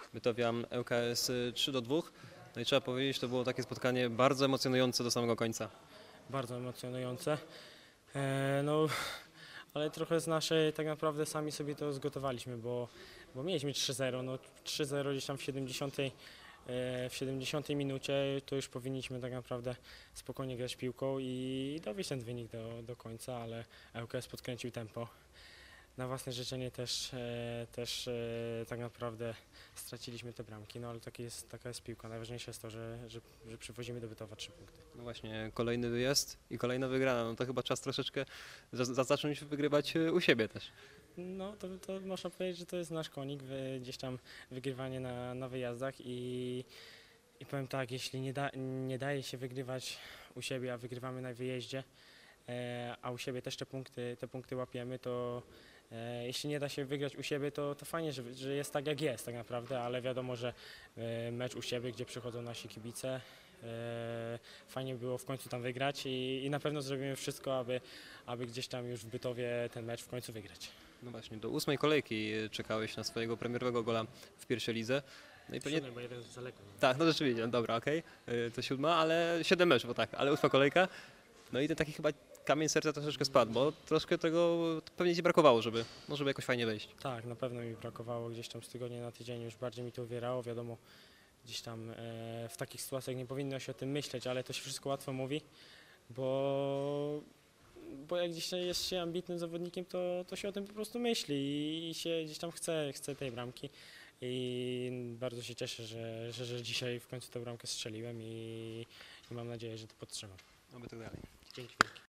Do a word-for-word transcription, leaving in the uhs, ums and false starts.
Bytowia L K S trzy do dwóch. No i trzeba powiedzieć, to było takie spotkanie bardzo emocjonujące do samego końca. Bardzo emocjonujące. E, no, ale trochę z naszej tak naprawdę sami sobie to zgotowaliśmy, bo, bo mieliśmy trzy zero, no trzy zero gdzieś tam w siedemdziesiątej, e, w siedemdziesiątej minucie, to już powinniśmy tak naprawdę spokojnie grać piłką i dowieść ten wynik do, do końca, ale L K S podkręcił tempo. Na własne życzenie też, e, też e, tak naprawdę straciliśmy te bramki, no ale taki jest, taka jest piłka. Najważniejsze jest to, że, że, że przywozimy do Bytowa trzy punkty. No właśnie, kolejny wyjazd i kolejna wygrana. No to chyba czas troszeczkę za- za- zacząć wygrywać e, u siebie też. No to, to można powiedzieć, że to jest nasz konik, wy, gdzieś tam wygrywanie na, na wyjazdach i, i powiem tak, jeśli nie, da, nie daje się wygrywać u siebie, a wygrywamy na wyjeździe, e, a u siebie też te punkty, te punkty łapiemy, to e, jeśli nie da się wygrać u siebie, to, to fajnie, że, że jest tak jak jest tak naprawdę, ale wiadomo, że e, mecz u siebie, gdzie przychodzą nasi kibice, e, fajnie było w końcu tam wygrać i, i na pewno zrobimy wszystko, aby, aby gdzieś tam już w Bytowie ten mecz w końcu wygrać. No właśnie, do ósmej kolejki e, czekałeś na swojego premierowego gola w pierwszej lidze. No i pewnie... Siódmy, bo jeden z daleko. Tak, no rzeczywiście, no dobra, okej, e, to siódma, ale siedem meczów, tak, ale ósma kolejka. No i ten taki chyba kamień serca troszeczkę spadł, bo troszkę tego pewnie ci brakowało, żeby, no żeby jakoś fajnie wejść. Tak, na pewno mi brakowało gdzieś tam z tygodnia na tydzień, już bardziej mi to uwierało, wiadomo, gdzieś tam e, w takich sytuacjach nie powinno się o tym myśleć, ale to się wszystko łatwo mówi, bo, bo jak gdzieś jest się ambitnym zawodnikiem, to, to się o tym po prostu myśli i, i się gdzieś tam chce, chce tej bramki i bardzo się cieszę, że, że, że dzisiaj w końcu tę bramkę strzeliłem i, i mam nadzieję, że to podtrzymam. Oby tak dalej. Dzięki wielkie.